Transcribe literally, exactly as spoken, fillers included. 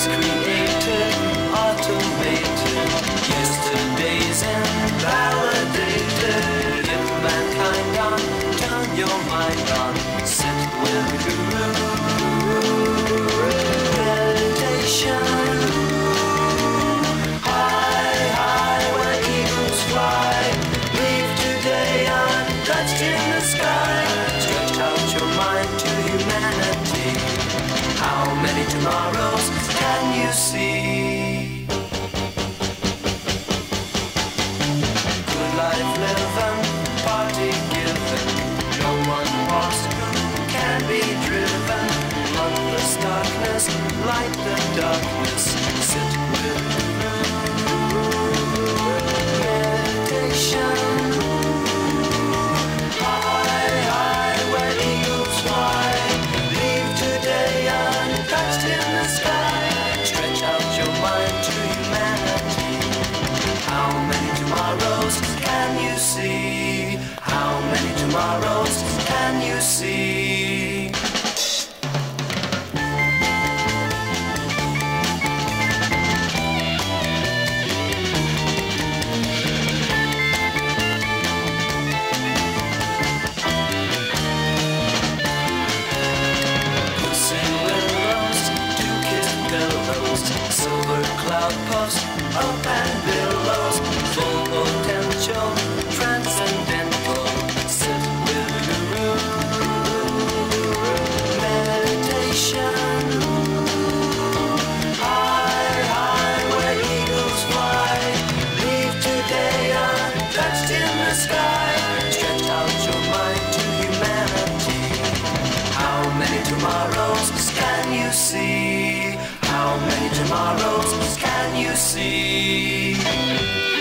created, automated, yesterday's invalidated. If mankind on, turn your mind on, sit with Guru. Meditation. High, high, where eagles fly. Leave today untouched in the sky. Stretch out your mind to humanity. How many tomorrows can you see? Good life living, party given. No one walks who can be driven. Bloodless darkness, light the darkness. Sit with meditation. High, high, where eagles fly. Leave today untouched in the sky. Stretch out your mind to humanity. How many tomorrows can you see? How many tomorrows can you see? Silver cloud puffs up and billows, full potential, transcendental. Sit with Guru. Meditation. High, high, where eagles fly. Leave today untouched in the sky. Stretch out your mind to humanity. How many tomorrows can you see? How many tomorrows can you see?